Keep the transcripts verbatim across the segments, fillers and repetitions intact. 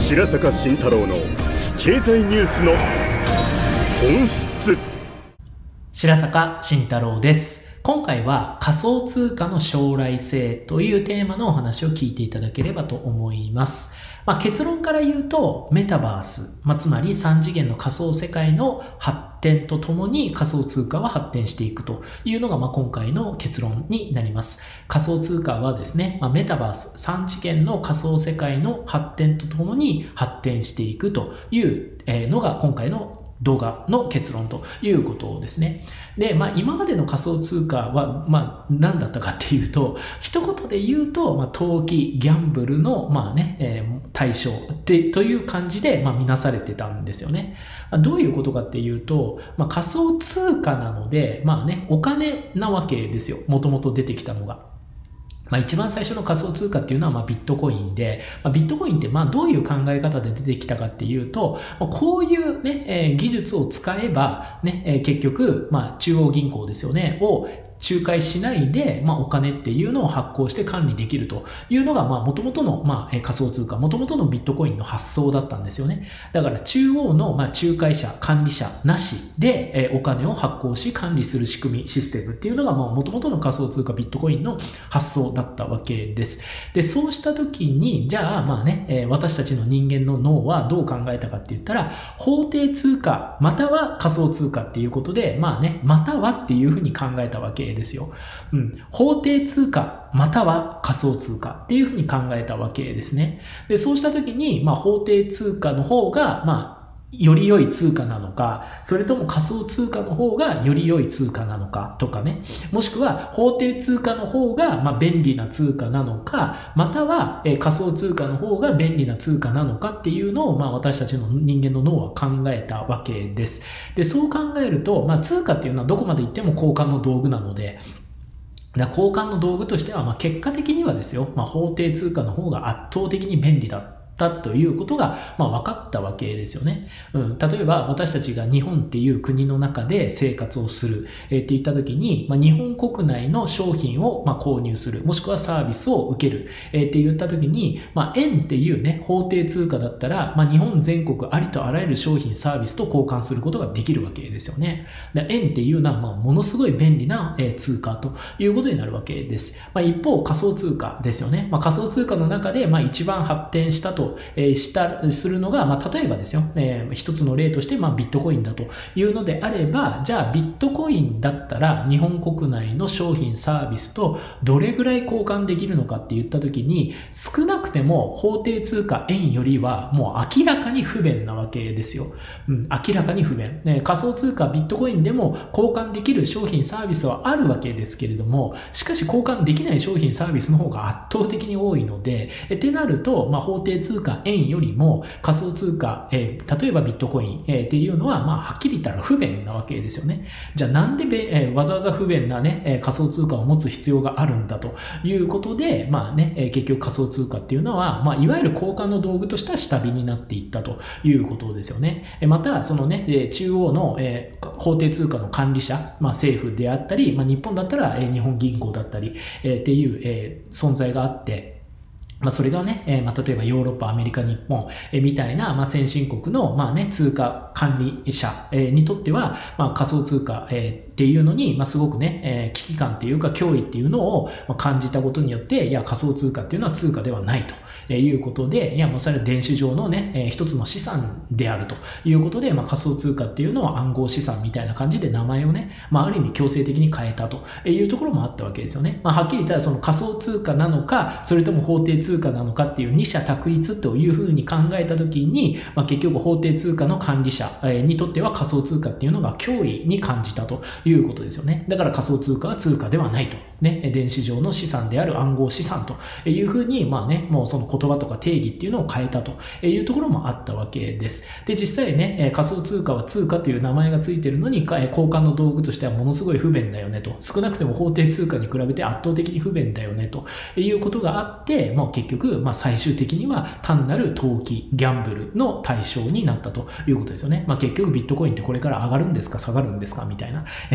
白坂慎太郎の経済ニュースの本質。 白坂慎太郎です。今回は仮想通貨の将来性というテーマのお話を聞いていただければと思います。まあ、結論から言うとメタバース、まあ、つまりさん次元の仮想世界の発展とともに仮想通貨は発展していくというのがまあ今回の結論になります。仮想通貨はですね、まあ、メタバースさん次元の仮想世界の発展とともに発展していくというのが今回の動画の結論ということですね。で、まあ今までの仮想通貨は、まあ何だったかっていうと、一言で言うと、まあ投機、ギャンブルの、まあね、えー、対象ってという感じで、まあ見なされてたんですよね。まあ、どういうことかっていうと、まあ仮想通貨なので、まあね、お金なわけですよ。もともと出てきたのが。まあ一番最初の仮想通貨っていうのはまあビットコインで、まあ、ビットコインってまあどういう考え方で出てきたかっていうと、こういうね、えー、技術を使えばね、えー、結局、まあ中央銀行ですよね、を仲介しないで、まあ、お金っていうのを発行して管理できるというのが、まあ、元々の、まあ、仮想通貨、元々のビットコインの発想だったんですよね。だから、中央の、まあ、仲介者、管理者なしで、えー、お金を発行し管理する仕組み、システムっていうのが、まあ、元々の仮想通貨、ビットコインの発想だったわけです。で、そうしたときに、じゃあ、まあね、えー、私たちの人間の脳はどう考えたかって言ったら、法定通貨、または仮想通貨っていうことで、まあね、またはっていうふうに考えたわけですよ。うん、法定通貨または仮想通貨っていうふうに考えたわけですね。で、そうしたときに、まあ、法定通貨の方が、まあより良い通貨なのか、それとも仮想通貨の方がより良い通貨なのかとかね。もしくは法定通貨の方がまあ便利な通貨なのか、または仮想通貨の方が便利な通貨なのかっていうのをまあ私たちの人間の脳は考えたわけです。で、そう考えると、まあ通貨っていうのはどこまで行っても交換の道具なので、交換の道具としてはまあ結果的にはですよ、まあ、法定通貨の方が圧倒的に便利だということが、まあ、分かったわけですよね。うん、例えば私たちが日本っていう国の中で生活をする、えー、って言った時に、まあ、日本国内の商品をまあ購入する、もしくはサービスを受ける、えー、って言った時に、まあ、円っていうね、法定通貨だったら、まあ、日本全国ありとあらゆる商品サービスと交換することができるわけですよね。で、円っていうのはまあものすごい便利な通貨ということになるわけです。まあ、一方仮想通貨ですよね。まあ、仮想通貨の中でまあ一番発展したとえー、したするのが、まあ、例えばですよ、えー、一つの例として、まあ、ビットコインだというのであれば、じゃあビットコインだったら日本国内の商品サービスとどれぐらい交換できるのかって言った時に、少なくても法定通貨円よりはもう明らかに不便なわけですよ。うん、明らかに不便、ね。仮想通貨ビットコインでも交換できる商品サービスはあるわけですけれども、しかし交換できない商品サービスの方が圧倒的に多いので、えってなると、まあ、法定通貨円よりも仮想通貨、えー、例えばビットコイン、えー、っていうのは、まあ、はっきり言ったら不便なわけですよね。じゃあなんでべ、えー、わざわざ不便なね、えー、仮想通貨を持つ必要があるんだということで、まあね、えー、結局仮想通貨っていうのは、まあ、いわゆる交換の道具としては下火になっていったということですよね。えー、また、そのね、えー、中央の、えー、法定通貨の管理者、まあ、政府であったり、まあ、日本だったら、えー、日本銀行だったり、えー、っていう、えー、存在があって、まあそれがね、えーまあ、例えばヨーロッパ、アメリカ、日本、えー、みたいな、まあ、先進国の、まあね、通貨管理者、えー、にとっては、まあ、仮想通貨、えー、っていうのに、まあ、すごくね、えー、危機感っていうか脅威っていうのを感じたことによって、いや、仮想通貨っていうのは通貨ではないということで、いや、もうそれは電子上のね、えー、一つの資産であるということで、まあ、仮想通貨っていうのは暗号資産みたいな感じで名前をね、まあ、ある意味強制的に変えたというところもあったわけですよね。まあ、はっきり言ったらその仮想通貨なのか、それとも法定通貨通貨なのかっていう二者択一というふうに考えたときに、まあ、結局法定通貨の管理者にとっては仮想通貨っていうのが脅威に感じたということですよね。だから仮想通貨は通貨ではないと。ね、電子上の資産である暗号資産というふうに、まあね、もうその言葉とか定義っていうのを変えたというところもあったわけです。で、実際ね、仮想通貨は通貨という名前がついているのに、交換の道具としてはものすごい不便だよねと。少なくても法定通貨に比べて圧倒的に不便だよねということがあって、もう結局、まあ最終的には単なる投機、ギャンブルの対象になったということですよね。まあ結局ビットコインってこれから上がるんですか下がるんですかみたいな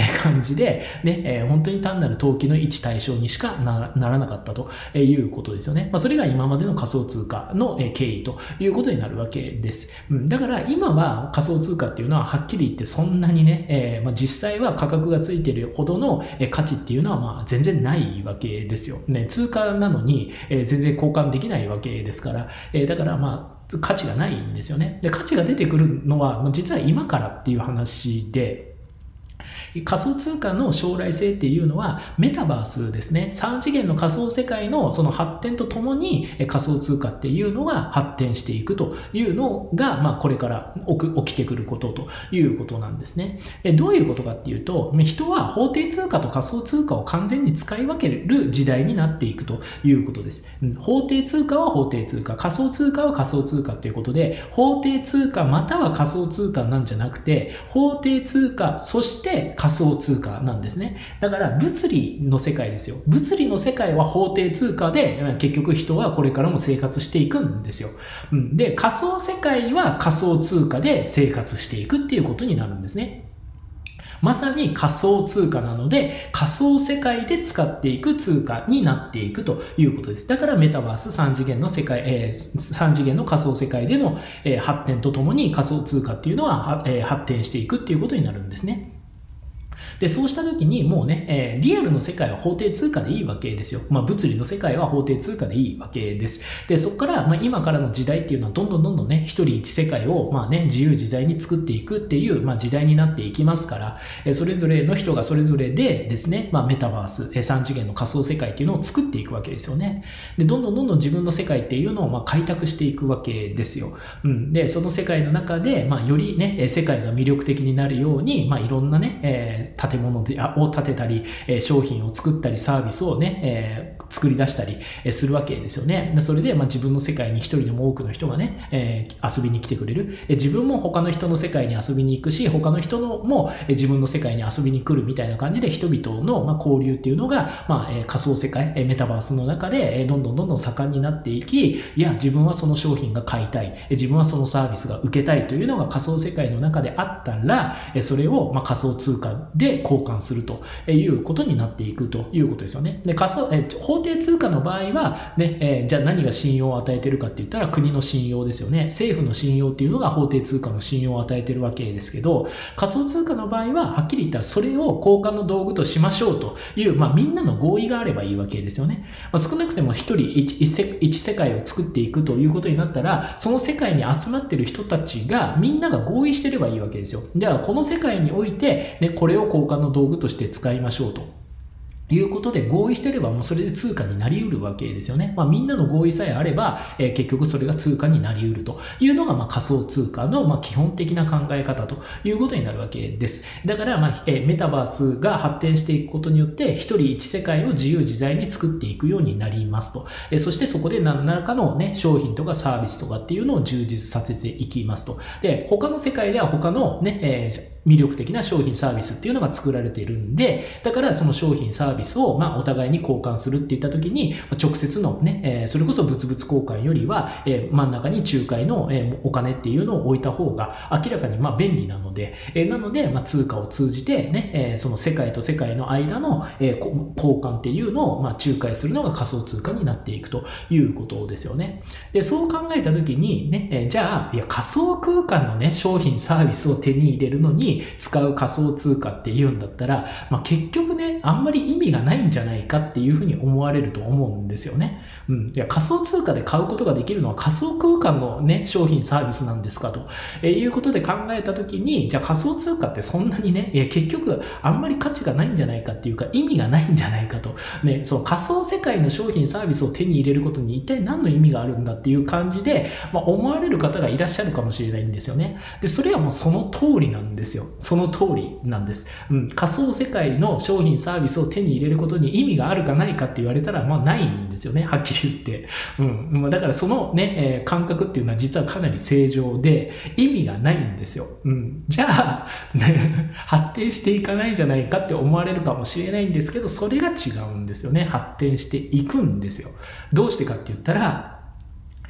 感じで、ね、えー、本当に単なる投機の一対象にしか な, ならなかったということですよね。まあ、それが今までの仮想通貨の経緯ということになるわけです。うん、だから今は仮想通貨っていうのははっきり言ってそんなにね、えーまあ、実際は価格がついているほどの価値っていうのはまあ全然ないわけですよ。ね、通貨なのに、えー、全然交換できないわけですから、えー、だからまあ価値がないんですよね。で、価値が出てくるのは実は今からっていう話で、仮想通貨の将来性っていうのはメタバースですね。さん次元の仮想世界のその発展とともに仮想通貨っていうのが発展していくというのが、まあ、これから起きてくることということなんですね。どういうことかっていうと、人は法定通貨と仮想通貨を完全に使い分ける時代になっていくということです。法定通貨は法定通貨、仮想通貨は仮想通貨ということで、法定通貨または仮想通貨なんじゃなくて、法定通貨そして仮想通貨なんですね。だから物理の世界ですよ。物理の世界は法定通貨で結局人はこれからも生活していくんですよ。で、仮想世界は仮想通貨で生活していくっていうことになるんですね。まさに仮想通貨なので仮想世界で使っていく通貨になっていくということです。だからメタバースさん次元の世界、えー、さん次元の仮想世界での、えー、発展とともに仮想通貨っていうのは、えー、発展していくっていうことになるんですね。で、そうした時にもうね、えー、リアルの世界は法定通貨でいいわけですよ。まあ、物理の世界は法定通貨でいいわけです。で、そこから、まあ、今からの時代っていうのはどんどんどんどんね、一人一世界を、まあね、自由自在に作っていくっていう、まあ、時代になっていきますから、えー、それぞれの人がそれぞれでですね、まあ、メタバース、えー、さん次元の仮想世界っていうのを作っていくわけですよね。で、どんどんどんどん自分の世界っていうのを、まあ、開拓していくわけですよ。うん。で、その世界の中で、まあ、よりね、世界が魅力的になるように、まあ、いろんなね、えー、建物で、を建てたり、えー、商品を作ったりサービスをね、えー、作り出したり、えー、するわけですよね。でそれで、まあ、自分の世界に一人でも多くの人がね、えー、遊びに来てくれる、えー、自分も他の人の世界に遊びに行くし他の人のも、えー、自分の世界に遊びに来るみたいな感じで人々の、まあ、交流っていうのが、まあえー、仮想世界、えー、メタバースの中で、えー、どんどんどんどん盛んになっていき、いや自分はその商品が買いたい、えー、自分はそのサービスが受けたいというのが仮想世界の中であったら、えー、それを、まあ、仮想通貨で交換するということになっていくということですよね。で、仮想、えー、法定通貨の場合は、ねえー、じゃあ何が信用を与えているかって言ったら国の信用ですよね。政府の信用っていうのが法定通貨の信用を与えているわけですけど、仮想通貨の場合ははっきり言ったらそれを交換の道具としましょうという、まあ、みんなの合意があればいいわけですよね。まあ、少なくても一人一一世一世界を作っていくということになったら、その世界に集まっている人たちがみんなが合意してればいいわけですよ。じゃあこの世界において、ね、これを交換の道具として使いましょうということで合意してればもうそれで通貨になりうるわけですよね。まあ、みんなの合意さえあれば、えー、結局それが通貨になりうるというのが、まあ、仮想通貨の、まあ、基本的な考え方ということになるわけです。だから、まあえー、メタバースが発展していくことによって一人一世界を自由自在に作っていくようになりますと。えー、そしてそこで何らかの、ね、商品とかサービスとかっていうのを充実させていきますと。で、他の世界では他のね、えー魅力的な商品サービスっていうのが作られているんで、だからその商品サービスをまあお互いに交換するっていった時に、直接のね、えー、それこそ物々交換よりは、えー、真ん中に仲介の、えー、お金っていうのを置いた方が明らかにまあ便利なので、えー、なのでまあ通貨を通じてね、えー、その世界と世界の間の、えー、交換っていうのをまあ仲介するのが仮想通貨になっていくということですよね。で、そう考えた時にね、えー、じゃあいや仮想空間のね商品サービスを手に入れるのに使う仮想通貨っていうんだったら、まあ、結局ねあんまり意味がないんじゃないかっていうふうに思われると思うんですよね。うん、いや仮想通貨で買うことができるのは仮想空間のね商品サービスなんですかと、えー、いうことで考えた時に、じゃあ仮想通貨ってそんなにね、えー、結局あんまり価値がないんじゃないかっていうか意味がないんじゃないかと、ね、そう仮想世界の商品サービスを手に入れることに一体何の意味があるんだっていう感じで、まあ、思われる方がいらっしゃるかもしれないんですよね。で、それはもうその通りなんですよ。その通りなんです、うん、仮想世界の商品サービスを手に入れることに意味があるかないかって言われたらまあないんですよね、はっきり言って、うん、だからそのね、えー、感覚っていうのは実はかなり正常で意味がないんですよ、うん、じゃあ、ね、発展していかないんじゃないかって思われるかもしれないんですけど、それが違うんですよね。発展していくんですよ。どうしてかって言ったら、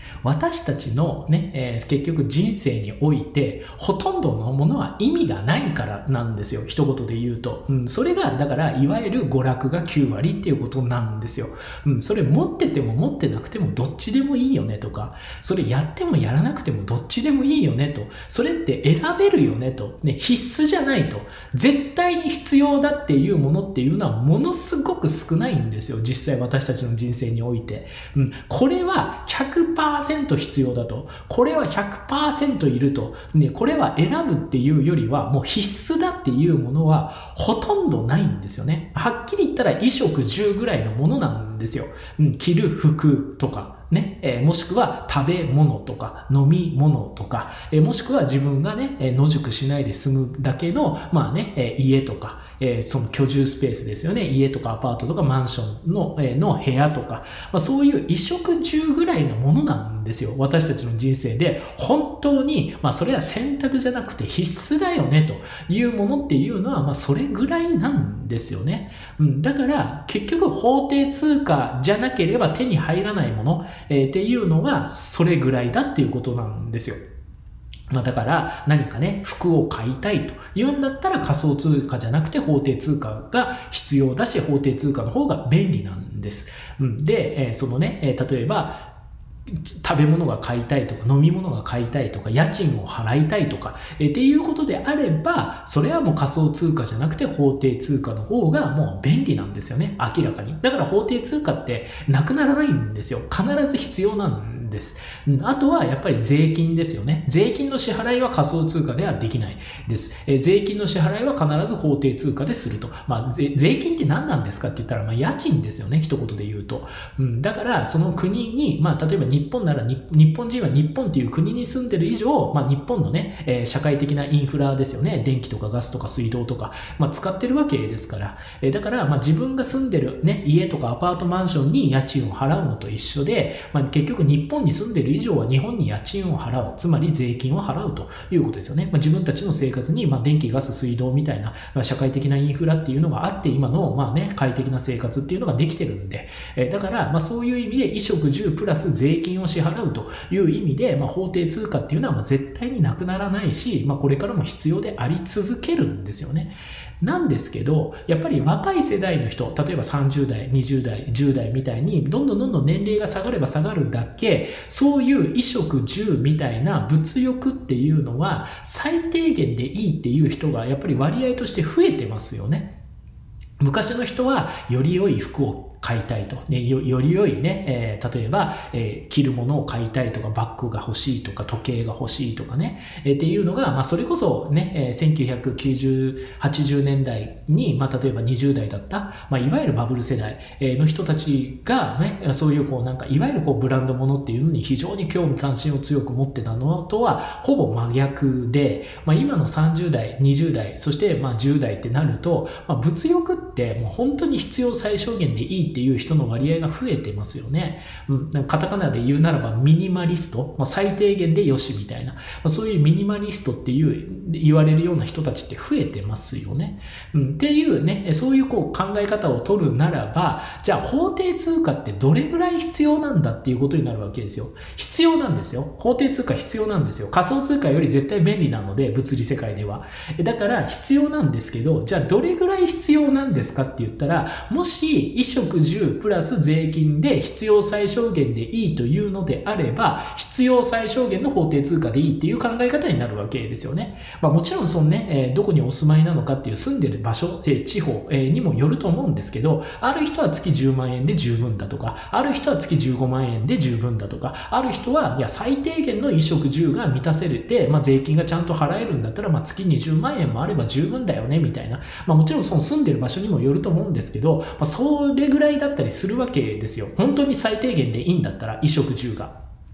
私たちのね、えー、結局人生において、ほとんどのものは意味がないからなんですよ。一言で言うと。うん、それが、だから、いわゆる娯楽がきゅうわりっていうことなんですよ。うん、それ持ってても持ってなくてもどっちでもいいよねとか、それやってもやらなくてもどっちでもいいよねと、それって選べるよねと、ね、必須じゃないと、絶対に必要だっていうものっていうのはものすごく少ないんですよ。実際私たちの人生において。うん、これは ひゃくパーセント 必要だと。これは ひゃくパーセント いると。ね、これは選ぶっていうよりはもう必須だっていうものはほとんどないんですよね。はっきり言ったら衣食住ぐらいのものなんですよ。うん、着る服とか。ねえー、もしくは食べ物とか飲み物とか、えー、もしくは自分がね、えー、野宿しないで済むだけの、まあね、えー、家とか、えー、その居住スペースですよね。家とかアパートとかマンションの、えー、の部屋とか、まあ、そういう衣食住ぐらいのものなんですよ。私たちの人生で本当に、まあそれは選択じゃなくて必須だよねというものっていうのは、まあそれぐらいなんですよね。うん、だから結局法定通貨じゃなければ手に入らないもの、えー、っていうのはそれぐらいだっていうことなんですよ。まあだから何かね、服を買いたいというんだったら仮想通貨じゃなくて法定通貨が必要だし、法定通貨の方が便利なんです。うん、で、えー、そのね、えー、例えば食べ物が買いたいとか飲み物が買いたいとか家賃を払いたいとかえっていうことであれば、それはもう仮想通貨じゃなくて法定通貨の方がもう便利なんですよね、明らかに。だから法定通貨ってなくならないんですよ。必ず必要なんです。あとはやっぱり税金ですよね。税金の支払いは仮想通貨ではできないです。え税金の支払いは必ず法定通貨ですると。まあ、税金って何なんですかって言ったら、まあ、家賃ですよね、一言で言うと。うん、だからその国に、まあ、例えば日本なら日本人は日本という国に住んでる以上、まあ、日本のね、えー、社会的なインフラですよね。電気とかガスとか水道とか、まあ、使ってるわけですから。えー、だから、まあ、自分が住んでる、ね、家とかアパートマンションに家賃を払うのと一緒で、まあ、結局日本に住んでる以上は日本に家賃を払う、つまり税金を払うということですよね。まあ、自分たちの生活に、まあ、電気ガス水道みたいな、まあ、社会的なインフラっていうのがあって、今の、まあね、快適な生活っていうのができてるんで、えー、だから、まあ、そういう意味で衣食住プラス税金を支払うという意味で、まあ、法定通貨っていうのはまあ絶対になくならないし、まあ、これからも必要であり続けるんですよね。なんですけど、やっぱり若い世代の人、例えばさんじゅうだい、にじゅうだい、じゅうだいみたいに、どんどんどんどん年齢が下がれば下がるだけ、そういう衣食住みたいな物欲っていうのは、最低限でいいっていう人がやっぱり割合として増えてますよね。昔の人はより良い服を買いたいと、ね、よ, より良いね、えー、例えば、えー、着るものを買いたいとか、バッグが欲しいとか、時計が欲しいとかね、えー、っていうのが、まあ、それこそね、えー、せんきゅうひゃくきゅうじゅう、はちじゅうねんだいに、まあ、例えばにじゅうだいだった、まあ、いわゆるバブル世代の人たちがね、そういうこうなんか、いわゆるこうブランドものっていうのに非常に興味関心を強く持ってたのとは、ほぼ真逆で、まあ、今のさんじゅうだい、にじゅうだい、そしてまあじゅうだいってなると、まあ、物欲ってもう本当に必要最小限でいいっていう人の割合が増えてますよね。うん、カタカナで言うならばミニマリスト、まあ、最低限でよしみたいな、まあ、そういうミニマリストっていう言われるような人たちって増えてますよね。うん、っていうね、そういうこう考え方を取るならば、じゃあ法定通貨ってどれぐらい必要なんだっていうことになるわけですよ。必要なんですよ。法定通貨必要なんですよ。仮想通貨より絶対便利なので、物理世界では。だから必要なんですけど、じゃあどれぐらい必要なんですかって言ったら、もし衣食住プラス税金で必要最小限でいいというのであれば、必要最小限の法定通貨でいいっていう考え方になるわけですよね。まあ、もちろんそのね、えー、どこにお住まいなのかっていう住んでる場所、地方、えー、にもよると思うんですけど、ある人は月じゅうまんえんで十分だとか、ある人は月じゅうごまんえんで十分だとか、ある人はいや最低限の衣食住が満たせれて、まあ、税金がちゃんと払えるんだったら、まあ、月にじゅうまんえんもあれば十分だよねみたいな、まあ、もちろんその住んでる場所にもよると思うんですけど、まあ、それぐらいだったりするわけですよ。本当に最低限でいいんだったら衣食住が。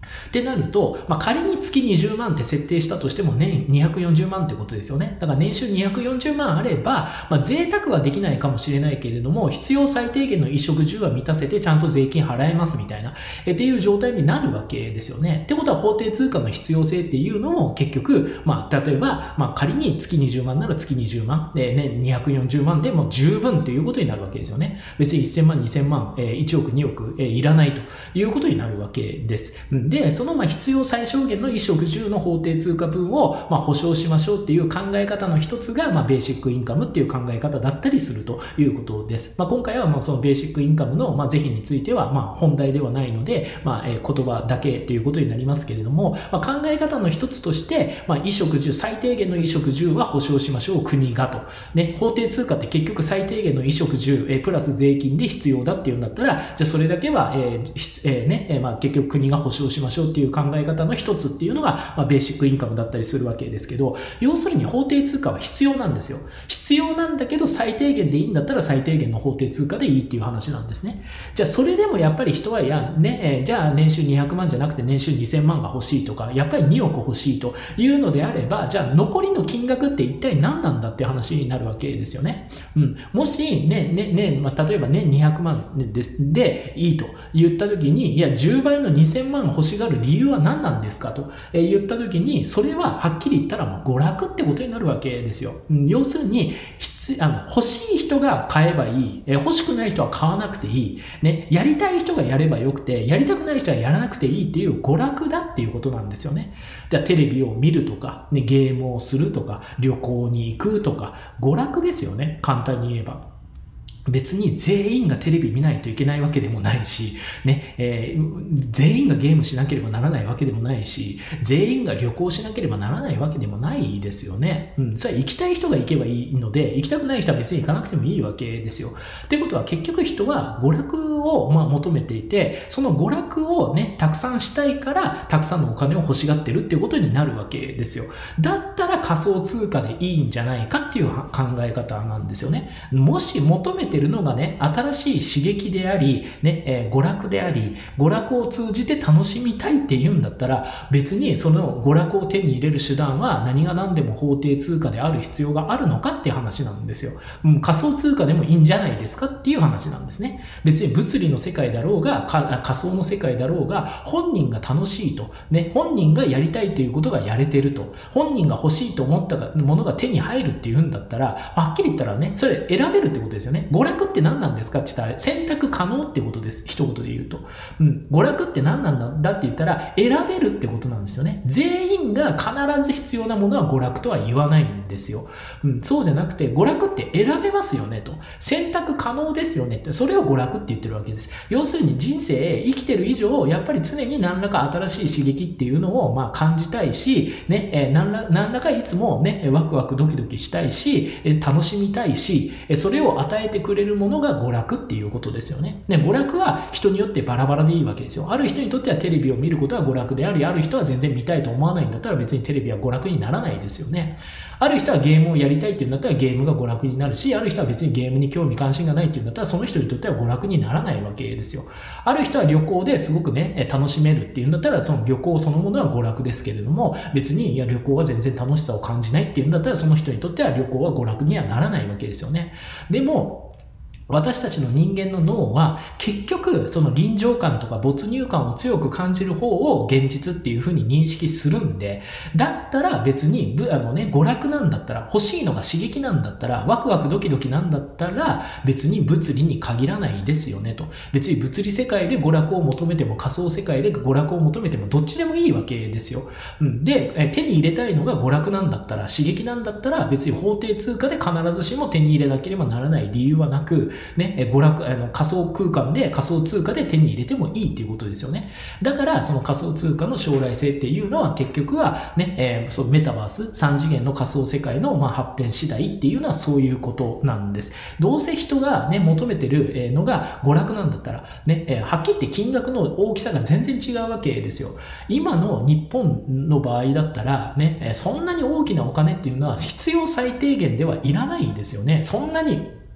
ってなると、まあ、仮に月にじゅうまんって設定したとしても年にひゃくよんじゅうまんってことですよね。だから年収にひゃくよんじゅうまんあれば、まあ、贅沢はできないかもしれないけれども、必要最低限の衣食住は満たせてちゃんと税金払えますみたいな、えっていう状態になるわけですよね。ってことは法定通貨の必要性っていうのも結局、まあ、例えば、まあ、仮に月にじゅうまんなら月にじゅうまん、で年にひゃくよんじゅうまんでもう十分ということになるわけですよね。別にせんまん、にせんまん、えー、いちおく、におく、えー、いらないということになるわけです。で、そのまあ必要最小限の衣食住の法定通貨分をまあ保証しましょうっていう考え方の一つが、まあ、ベーシックインカムっていう考え方だったりするということです。まあ、今回はもうそのベーシックインカムのまあ是非についてはまあ本題ではないので、まあ、えー、言葉だけということになりますけれども、まあ、考え方の一つとして、まあ、衣食住、最低限の衣食住は保証しましょう、国がと。ね、法定通貨って結局最低限の衣食住、えー、プラス税金で必要だっていうんだったら、じゃあそれだけは、えーえーねえーまあ、結局国が保証しましょうっていう考え方の一つっていうのが、まあ、ベーシックインカムだったりするわけですけど、要するに法定通貨は必要なんですよ。必要なんだけど最低限でいいんだったら最低限の法定通貨でいいっていう話なんですね。じゃあそれでもやっぱり人はや、ねえー、じゃあ年収にひゃくまんじゃなくて年収にせんまんが欲しいとか、やっぱりにおく欲しいというのであれば、じゃあ残りの金額って一体何なんだっていう話になるわけですよね。うん、もしね、ね、ね、まあ、例えば年にひゃくまん で, でいいと言った時に、いやじゅうばいのにせんまん欲しがる理由は何なんですかと言った時に、それははっきり言ったらもう娯楽ってことになるわけですよ。うん、要するにあの欲しい人が買えばいい、え欲しくない人は買わなくていい、ね、やりたい人がやればよくて、やりたくない人はやらなくていいっていう娯楽だっていうことなんですよね。じゃあテレビを見るとか、ね、ゲームをするとか、旅行に行くとか、娯楽ですよね、簡単に言えば。別に全員がテレビ見ないといけないわけでもないし、ねえー、全員がゲームしなければならないわけでもないし、全員が旅行しなければならないわけでもないですよね。うん、それは行きたい人が行けばいいので、行きたくない人は別に行かなくてもいいわけですよ。ってことは結局人は娯楽をまあ求めていて、その娯楽をね、たくさんしたいから、たくさんのお金を欲しがってるっていうことになるわけですよ。だったら仮想通貨でいいんじゃないかっていう考え方なんですよね。もし求めてるのがね、新しい刺激であり、ねえー、娯楽であり、娯楽を通じて楽しみたいって言うんだったら、別にその娯楽を手に入れる手段は何が何でも法定通貨である必要があるのかっていう話なんですよ。うん、仮想通貨でもいいんじゃないですかっていう話なんですね。別に物理の世界だろうが、仮想の世界だろうが、本人が楽しいと、ね、本人がやりたいということがやれてると、本人が欲しいと思ったものが手に入るっていうんだったら、はっきり言ったらね、それ選べるってことですよね。娯楽って何なんですかって言ったら、選択可能ってことです。一言で言うと。うん。娯楽って何なんだって言ったら、選べるってことなんですよね。全員が必ず必要なものは娯楽とは言わないんですよ。うん。そうじゃなくて、娯楽って選べますよねと。選択可能ですよねって。それを娯楽って言ってるわけです。要するに人生、生きてる以上、やっぱり常に何らか新しい刺激っていうのをまあ感じたいし、ね、えー、何ら、何らかいつもね、ワクワクドキドキしたいし、えー、楽しみたいし、それを与えてくれるものが娯楽っていうことですよね。ね、娯楽は人によってバラバラでいいわけですよ。ある人にとってはテレビを見ることは娯楽であり、ある人は全然見たいと思わないんだったら別にテレビは娯楽にならないですよね。ある人はゲームをやりたいっていうんだったらゲームが娯楽になるし、ある人は別にゲームに興味関心がないっていうんだったらその人にとっては娯楽にならないわけですよ。ある人は旅行ですごくね、楽しめるっていうんだったらその旅行そのものは娯楽ですけれども、別にいや旅行は全然楽しさを感じないっていうんだったらその人にとっては旅行は娯楽にはならないわけですよね。でも私たちの人間の脳は結局その臨場感とか没入感を強く感じる方を現実っていう風に認識するんで、だったら別にあのね、娯楽なんだったら、欲しいのが刺激なんだったら、ワクワクドキドキなんだったら別に物理に限らないですよねと。別に物理世界で娯楽を求めても仮想世界で娯楽を求めてもどっちでもいいわけですよ。うん、で、手に入れたいのが娯楽なんだったら、刺激なんだったら別に法定通貨で必ずしも手に入れなければならない理由はなく、ね、娯楽、あの仮想空間で仮想通貨で手に入れてもいいっていうことですよね。だからその仮想通貨の将来性っていうのは結局はね、えー、そうメタバースさん次元の仮想世界のまあ発展次第っていうのはそういうことなんです。どうせ人がね求めてるのが娯楽なんだったらね、えー、はっきり言って金額の大きさが全然違うわけですよ。今の日本の場合だったらね、そんなに大きなお金っていうのは必要最低限ではいらないですよね。そんなに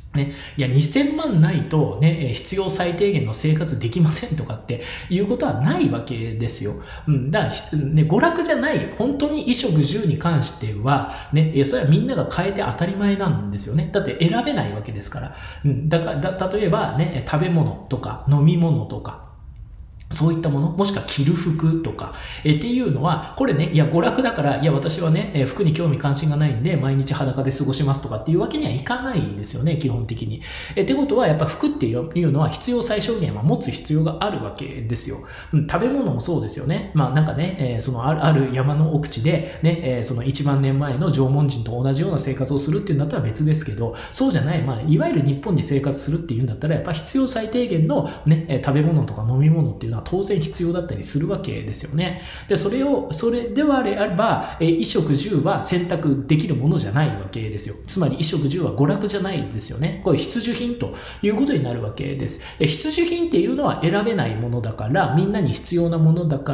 ね、いやにせんまんないと、ね、必要最低限の生活できませんとかっていうことはないわけですよ。うん、だから、ね、娯楽じゃない、本当に衣食住に関しては、ね、それはみんなが変えて当たり前なんですよね。だって選べないわけですから。うん、だからだ例えば、ね、食べ物とか飲み物とか、そういったもの、もしくは着る服とか、えっていうのは、これね、いや、娯楽だから、いや、私はね、え服に興味関心がないんで、毎日裸で過ごしますとかっていうわけにはいかないんですよね、基本的に。えってことは、やっぱ服っていうのは必要最小限は持つ必要があるわけですよ。うん、食べ物もそうですよね。まあ、なんかね、えー、そのある、ある山の奥地で、ね、えー、そのいちまんねんまえの縄文人と同じような生活をするっていうんだったら別ですけど、そうじゃない、まあ、いわゆる日本に生活するっていうんだったら、やっぱ必要最低限のね、食べ物とか飲み物っていうのは当然必要だだったりするわけですよね。で、それを、それではあれば、え衣食住は選択できるものじゃないわけですよ。つまり衣食住は娯楽じゃないですよね。これ必需品ということになるわけです。で、必需品っていうのは選べないものだから、みんなに必要なものだから、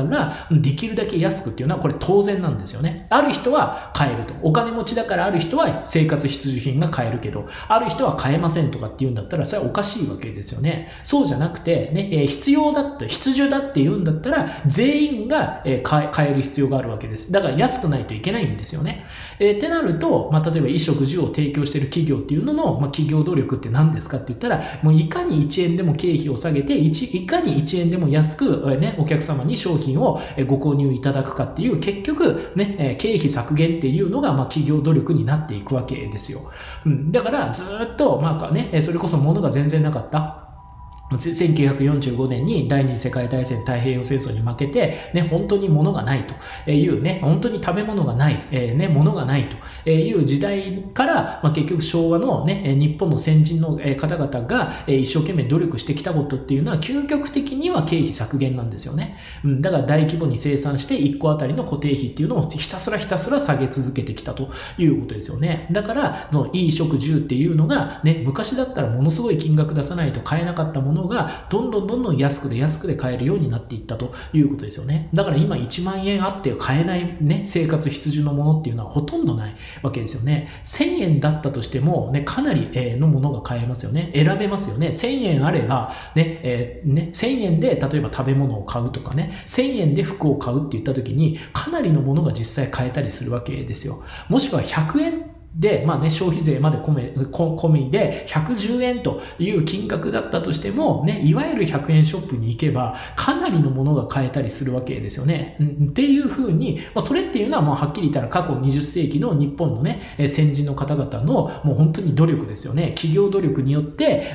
できるだけ安くっていうのはこれ当然なんですよね。ある人は買えると。お金持ちだからある人は生活必需品が買えるけど、ある人は買えませんとかっていうんだったら、それはおかしいわけですよね。そうじゃなくて、ね、え必要だって、必需だっていうんだったら全員が買える必要があるわけです。だから安くないといけないんですよね。えー、ってなると、まあ、例えば衣食住を提供している企業っていうのの、まあ、企業努力って何ですかって言ったら、もういかにいちえんでも経費を下げて、い, いかにいちえんでも安く、ね、お客様に商品をご購入いただくかっていう、結局、ね、経費削減っていうのが、まあ、企業努力になっていくわけですよ。うん、だからずっと、まあね、それこそ物が全然なかった。せんきゅうひゃくよんじゅうごねんに第二次世界大戦太平洋戦争に負けて、ね、本当に物がないというね、本当に食べ物がない、えー、ね、物がないという時代から、まあ、結局昭和のね、日本の先人の方々が一生懸命努力してきたことっていうのは、究極的には経費削減なんですよね。うん、だから大規模に生産していっこあたりの固定費っていうのをひたすらひたすら下げ続けてきたということですよね。だから、の衣食住っていうのが、ね、昔だったらものすごい金額出さないと買えなかったものがどんどんどんどん安くで安くで買えるようになっていったということですよね。だから今いちまんえんあって買えないね、生活必需のものっていうのはほとんどないわけですよね。せんえんだったとしてもね、かなりのものが買えますよね。選べますよね。せんえんあればね、えー、ね、せんえんで例えば食べ物を買うとかね、せんえんで服を買うって言った時にかなりのものが実際買えたりするわけですよ。もしくはひゃくえんで、まあね、消費税まで込め、込みでひゃくじゅうえんという金額だったとしても、ね、いわゆるひゃくえんショップに行けば、かなりのものが買えたりするわけですよね。うん、っていうふうに、まあ、それっていうのは、まあ、はっきり言ったら過去にじゅっせいきの日本のね、先人の方々の、もう本当に努力ですよね。企業努力によって、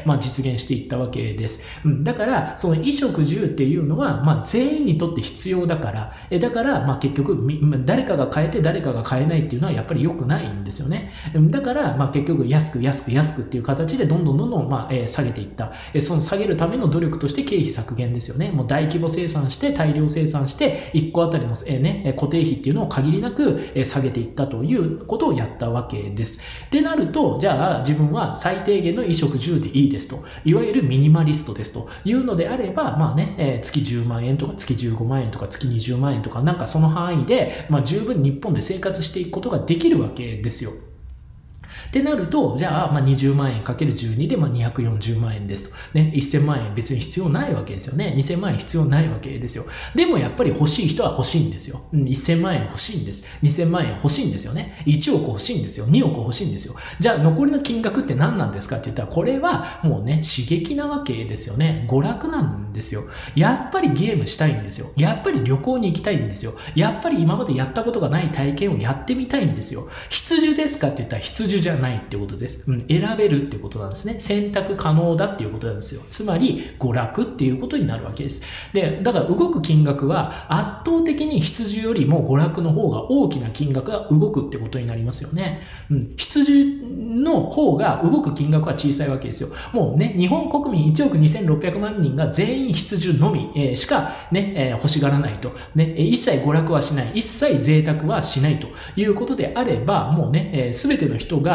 まあ、実現していったわけです。うん、だから、その衣食住っていうのは、まあ、全員にとって必要だから、えだから、まあ、結局、誰かが買えて誰かが買えないっていうのは、やっぱり良くないんですよね。だから、まあ、結局安く安く安くっていう形でどんどんどんどん、まあえー、下げていった、えー、その下げるための努力として経費削減ですよね。もう大規模生産して大量生産していっこあたりの、えーね、固定費っていうのを限りなく、えー、下げていったということをやったわけです。でなると、じゃあ自分は最低限の衣食住でいいですと、いわゆるミニマリストですというのであれば、まあね、えー、月じゅうまんえんとか月じゅうごまんえんとか月にじゅうまんえんとか、なんかその範囲で、まあ、十分日本で生活していくことができるわけですよ。ってなると、じゃあ、まあ、にじゅうまんえんかけるじゅうにで、まあ、にひゃくよんじゅうまんえんですと。ね、せんまんえん別に必要ないわけですよね。にせんまんえん必要ないわけですよ。でもやっぱり欲しい人は欲しいんですよ。せんまんえん欲しいんです。にせんまんえん欲しいんですよね。いちおく欲しいんですよ。におく欲しいんですよ。じゃあ、残りの金額って何なんですかって言ったら、これはもうね、刺激なわけですよね。娯楽なんですよ。やっぱりゲームしたいんですよ。やっぱり旅行に行きたいんですよ。やっぱり今までやったことがない体験をやってみたいんですよ。必需ですかって言ったら必需じゃないってことです。うん、選べるってことなんですね。選択可能だっていうことなんですよ。つまり娯楽っていうことになるわけです。で、だから動く金額は圧倒的に必需よりも娯楽の方が大きな金額が動くってことになりますよね。うん、必需の方が動く金額は小さいわけですよ。もうね、日本国民いちおくにせんろっぴゃくまんにんが全員必需のみ、えー、しかね、えー、欲しがらないと。ね、一切娯楽はしない。一切贅沢はしないということであれば、もうね、すべ、えー、ての人が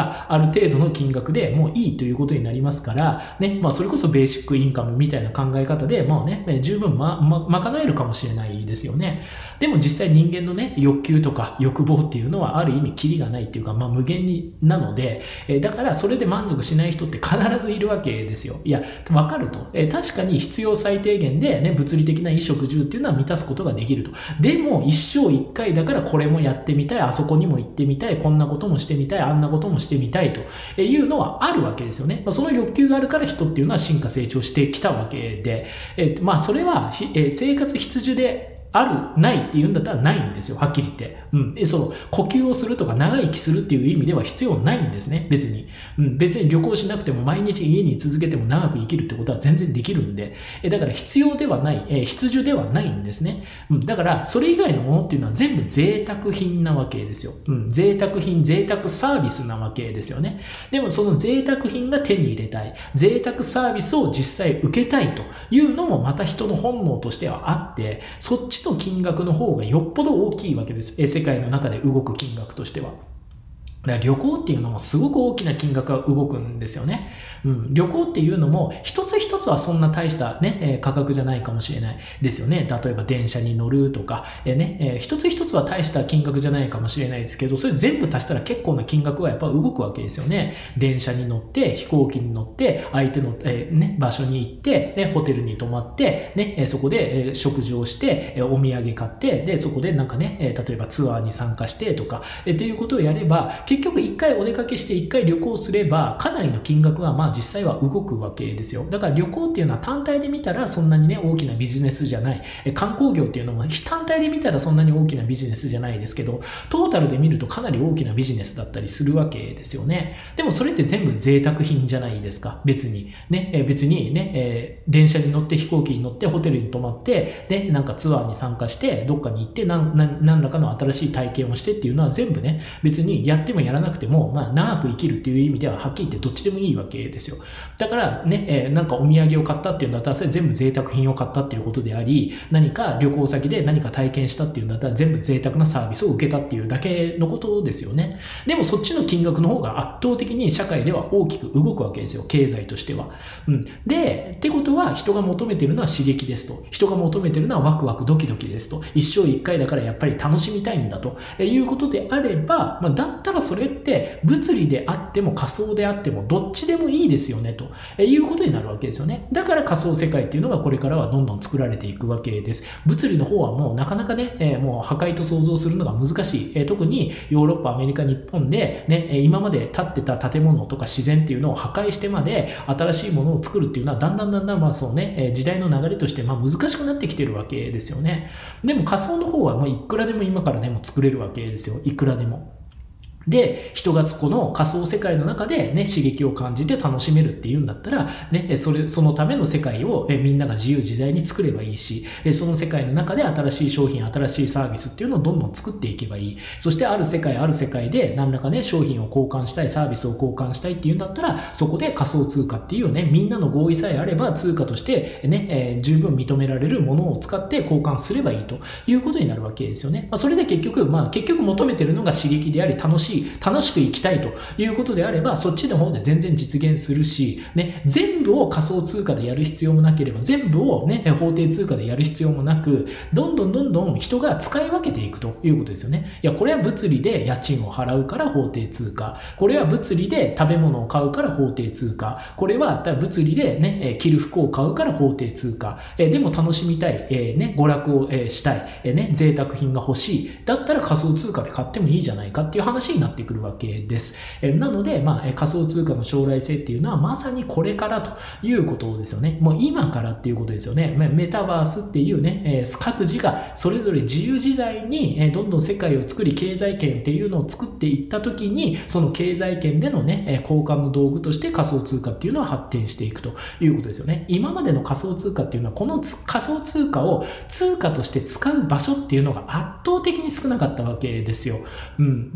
がある程度の金額でもういいということになりますから、ね、まあそれこそベーシックインカムみたいな考え方で、もうね、十分ま、ま、賄えるかもしれないですよね。でも実際人間のね、欲求とか欲望っていうのはある意味キリがないっていうか、まあ無限になので、えだからそれで満足しない人って必ずいるわけですよ。いや、わかると。え確かに必要最低限でね、物理的な衣食住っていうのは満たすことができると。でも一生一回だからこれもやってみたい、あそこにも行ってみたい、こんなこともしてみたい、あんなこともしてみたいというのはあるわけですよね。まあ、その欲求があるから人っていうのは進化成長してきたわけで、えまあそれは、え生活必需である、ないっていうんだったらないんですよ、はっきり言って。うん。その、呼吸をするとか長生きするっていう意味では必要ないんですね、別に。うん。別に旅行しなくても毎日家に続けても長く生きるってことは全然できるんで、えだから必要ではない、え必需ではないんですね。うん。だから、それ以外のものっていうのは全部贅沢品なわけですよ。うん。贅沢品、贅沢サービスなわけですよね。でもその贅沢品が手に入れたい、贅沢サービスを実際受けたいというのもまた人の本能としてはあって、そっちの金額の方がよっぽど大きいわけです。世界の中で動く金額としては。だから旅行っていうのもすごく大きな金額が動くんですよね。うん、旅行っていうのも一つ一つはそんな大したね、えー、価格じゃないかもしれないですよね。例えば電車に乗るとか、えーねえー、一つ一つは大した金額じゃないかもしれないですけど、それ全部足したら結構な金額はやっぱ動くわけですよね。電車に乗って、飛行機に乗って、相手の、えーね、場所に行って、ね、ホテルに泊まって、ね、えー、そこで、えー、食事をして、えー、お土産買って、で、そこでなんかね、えー、例えばツアーに参加してとか、えー、っていうことをやれば、結局一回お出かけして一回旅行すればかなりの金額はまあ実際は動くわけですよ。だから旅行っていうのは単体で見たらそんなにね大きなビジネスじゃない。観光業っていうのも単体で見たらそんなに大きなビジネスじゃないですけど、トータルで見るとかなり大きなビジネスだったりするわけですよね。でもそれって全部贅沢品じゃないですか。別にね、別にね、えー、電車に乗って飛行機に乗ってホテルに泊まってでなんかツアーに参加してどっかに行って何何らかの新しい体験をしてっていうのは全部ね別にやってもやらなくてもまあ、長く生きるっていう意味でははっきり言ってどっちでもいいわけですよ。だからね、えー、なんかお土産を買ったっていうんだったらそれ全部贅沢品を買ったっていうことであり、何か旅行先で何か体験したっていうんだったら全部贅沢なサービスを受けたっていうだけのことですよね。でもそっちの金額の方が圧倒的に社会では大きく動くわけですよ、経済としては。うん、で、ってことは人が求めてるのは刺激ですと。人が求めてるのはワクワクドキドキですと。一生一回だからやっぱり楽しみたいんだということであれば、まあ、だったらそれって物理であっても仮想であってもどっちでもいいですよねということになるわけですよね。だから仮想世界っていうのがこれからはどんどん作られていくわけです。物理の方はもうなかなかね、えー、もう破壊と想像するのが難しい、えー、特にヨーロッパ、アメリカ、日本で、ね、今まで建ってた建物とか自然っていうのを破壊してまで新しいものを作るっていうのはだんだんだんだんまあそうね、時代の流れとしてまあ難しくなってきてるわけですよね。でも仮想の方はまあいくらでも今からでも作れるわけですよ。いくらでも。で、人がそこの仮想世界の中でね、刺激を感じて楽しめるっていうんだったら、ね、それ、そのための世界をみんなが自由自在に作ればいいし、その世界の中で新しい商品、新しいサービスっていうのをどんどん作っていけばいい。そしてある世界、ある世界で何らかね、商品を交換したい、サービスを交換したいっていうんだったら、そこで仮想通貨っていうね、みんなの合意さえあれば通貨としてね、えー、十分認められるものを使って交換すればいいということになるわけですよね。まあ、それで結局、まあ結局求めてるのが刺激であり楽しい、楽しく生きたいということであれば、そっちの方で全然実現するし、ね、全部を仮想通貨でやる必要もなければ、全部をね、法定通貨でやる必要もなく、どんどんどんどん人が使い分けていくということですよね。いや、これは物理で家賃を払うから法定通貨。これは物理で食べ物を買うから法定通貨。これは物理でね、着る服を買うから法定通貨。でも楽しみたい、えーね、娯楽をしたい、えーね、贅沢品が欲しい。だったら仮想通貨で買ってもいいじゃないかっていう話になってくるわけです。なので、まあ、仮想通貨の将来性っていうのはまさにこれからということですよね。もう今からっていうことですよね。メタバースっていうね、各自がそれぞれ自由自在にどんどん世界を作り経済圏っていうのを作っていった時に、その経済圏でのね、交換の道具として仮想通貨っていうのは発展していくということですよね。今までの仮想通貨っていうのはこの仮想通貨を通貨として使う場所っていうのが圧倒的に少なかったわけですよ。うん。だからその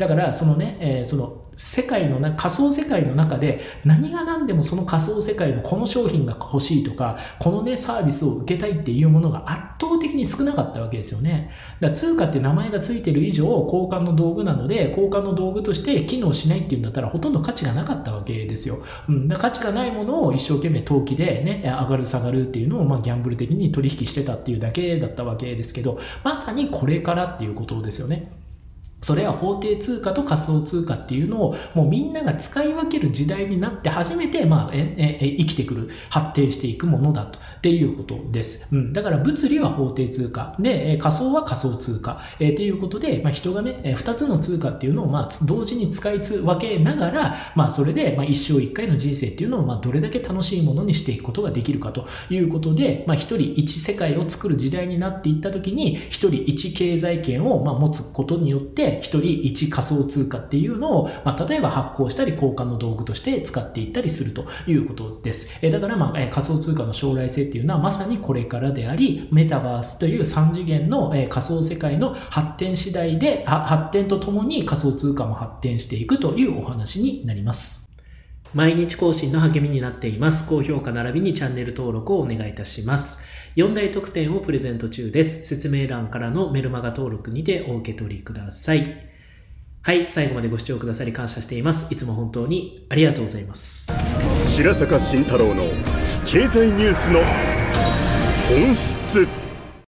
のね、えー、その世界のな、仮想世界の中で何が何でもその仮想世界のこの商品が欲しいとか、このね、サービスを受けたいっていうものが圧倒的に少なかったわけですよね。だから通貨って名前がついてる以上、交換の道具なので、交換の道具として機能しないっていうんだったらほとんど価値がなかったわけですよ。うん、だから価値がないものを一生懸命投機でね、上がる下がるっていうのを、まあ、ギャンブル的に取引してたっていうだけだったわけですけど、まさにこれからっていうことですよね。それは法定通貨と仮想通貨っていうのをもうみんなが使い分ける時代になって初めて、まあ、ええ生きてくる、発展していくものだとっていうことです。うん、だから物理は法定通貨で、仮想は仮想通貨、えー、っていうことで、まあ、人がね、ふたつの通貨っていうのをまあ同時に使い分けながら、まあ、それでまあ一生一回の人生っていうのをまあどれだけ楽しいものにしていくことができるかということで、まあ、一人一世界を作る時代になっていったときに、一人一経済圏をまあ持つことによって、一人一仮想通貨っていうのを、まあ、例えば発行したり交換の道具として使っていったりするということです。えだから、まあ、え仮想通貨の将来性っていうのはまさにこれからであり、メタバースというさん次元の、え仮想世界の発展次第で、発展とともに仮想通貨も発展していくというお話になります。毎日更新の励みになっています。高評価並びにチャンネル登録をお願いいたします。よん大特典をプレゼント中です。説明欄からのメルマガ登録にてお受け取りください。はい、最後までご視聴くださり感謝しています。いつも本当にありがとうございます。 白坂慎太郎の経済ニュースの本質。